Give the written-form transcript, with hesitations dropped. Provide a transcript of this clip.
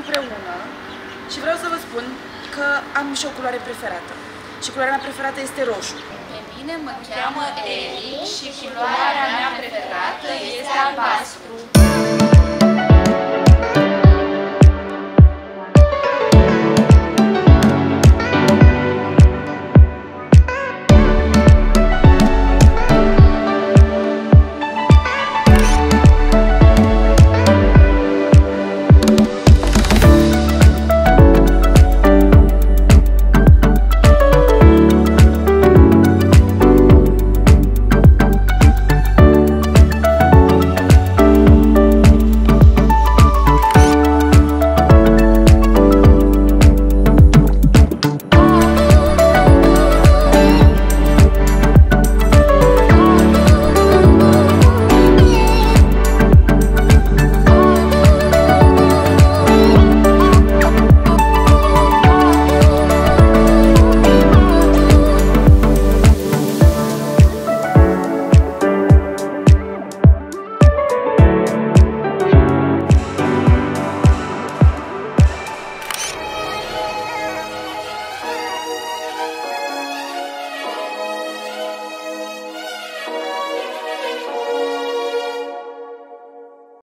împreună și vreau să vă spun că am și o culoare preferată. Și culoarea mea preferată este roșu. Pe mine mă cheamă Eric și culoarea mea preferată este albastru.